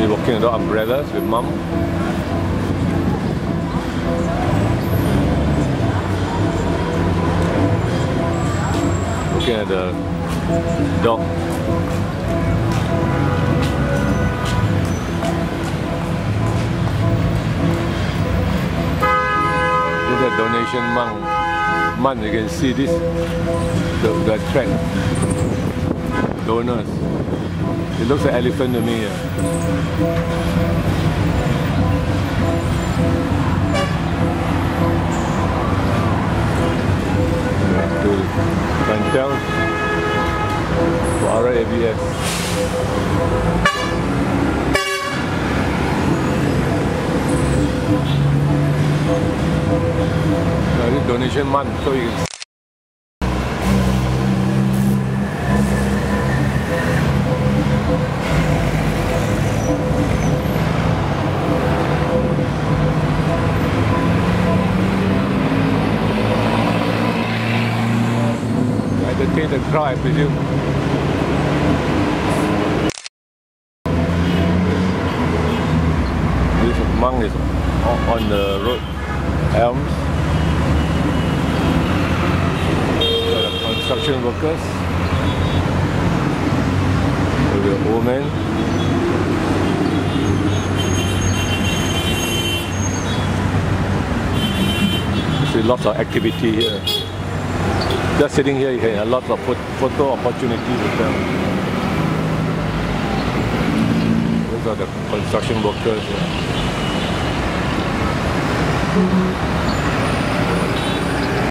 We're walking under umbrellas with mum. Looking at the dog. Look at donation month. You can see this, the track. Donors. It looks like elephant to me. Cantel for RABS. This is donation month, so you can entertain the crowd, I presume. This monk is on the road, elms. Construction workers. The woman. See lots of activity here. Just sitting here, you can have lots of photo opportunities as well. Those are the construction workers.